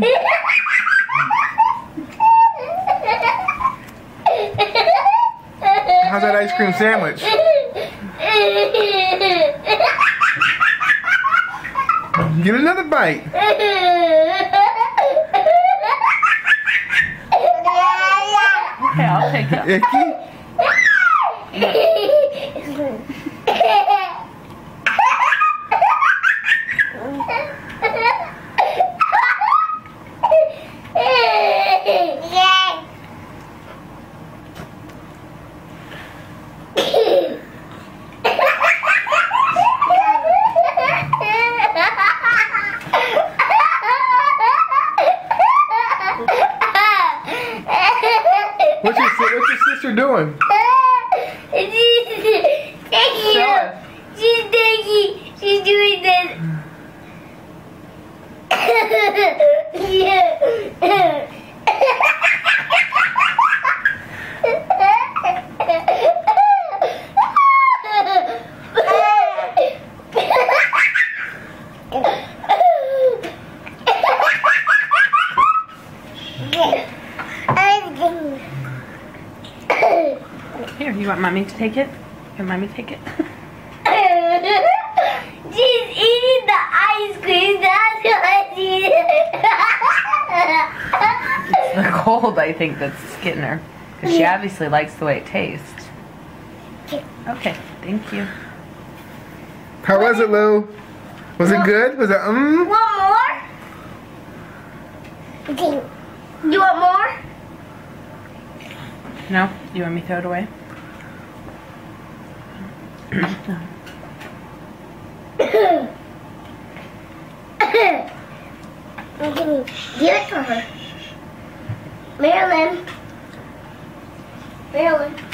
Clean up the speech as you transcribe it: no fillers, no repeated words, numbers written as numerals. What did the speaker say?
How's that ice cream sandwich? Get another bite. Okay, I'll take it. Icky? What's your sister doing? She's taking. She's doing this. Here, you want mommy to take it? You want mommy to take it? She's eating the ice cream. That's what she is. It's the cold, I think, that's getting her. Because she obviously likes the way it tastes. Okay, thank you. How was it, Lou? Was it good? Was it Want more? You want more? No? You want me to throw it away? No. Give it to her. Marilyn. Marilyn.